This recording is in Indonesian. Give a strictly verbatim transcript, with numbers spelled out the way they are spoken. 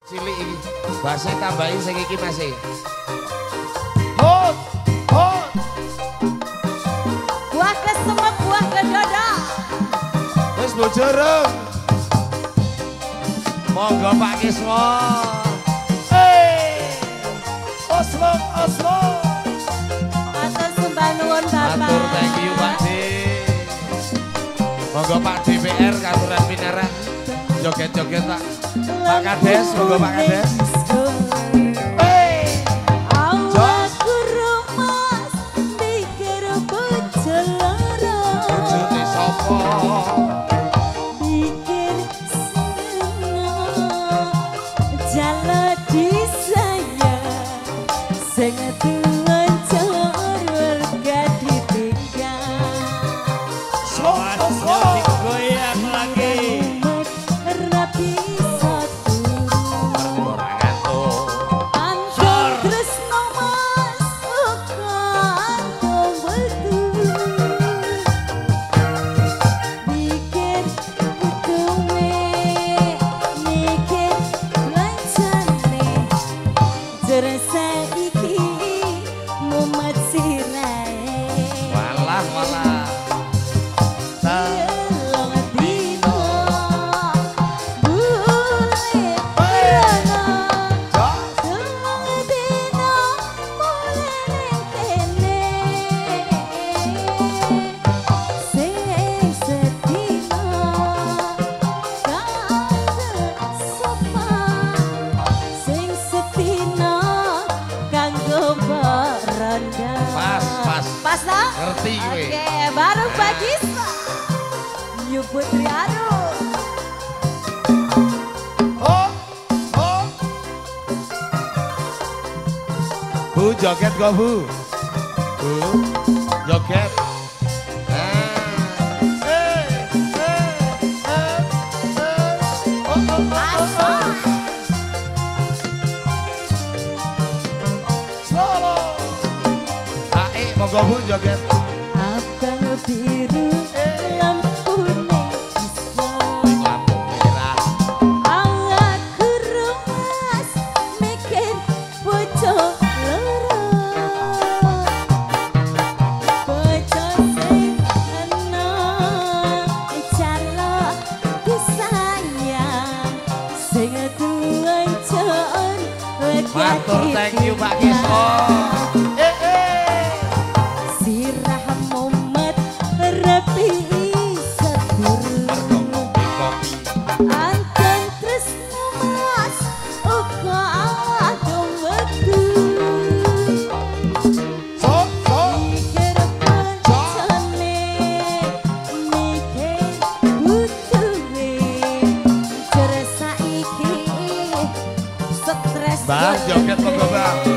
Cilik iki. Base tambahi sing iki Mas e. Hot, hot. Buah kesemek, buah kedodo. Wis bojareng. Monggo Pak Kiswo. Hey. Oslo, Oslo. Atur sembah nuwun Bapak. Matur thank you Pak D. Monggo Pak D P R katuran pinarak. Joget-joget Pak. Pak Kades, monggo Pak Kades. Hey. Awak kurumas mikir bojo loro. Bojone sapa? Mikir seneng jalo disayang sing tuan cor gak ditinggal. Slow, slow. Goyang lagi. Rapi satu Ora ngantuk. Anteng tresno mas karo wetu. Mikir utume, mikir lancane. Jere saiki mumet sirahe. Walah walah. Telung dino mulai rono. Telung dino mulai kene. Sing sedina kanggo sopan. Sing sedina kanggo beronda. Pas, pas. Pas lah? Ngerti kowe. Oke, baru pagi. Yu Putri Aru. Hot, hot. Bu joget kok Bu. Bu joget. Nah, Hey, hey, hey, hey. Oh, oh, oh, oh, oh. Solo. ae monggo Bu joget. Abang biru lampune iso. Ning lampu merah. Awak kurumas mikir bojo loro. Bojo sing enom jalo disayang sing tuan jon Matur thank you Pak Kiswo. Eh, eh. Sirah mumet rapi sedurung. Mergo ngopi kopi. Anteng tresno mas uga adem wetu. So, so. Mikir kancane, mikir butuhe. Jere saiki stres Mbah joget monggo Mbah.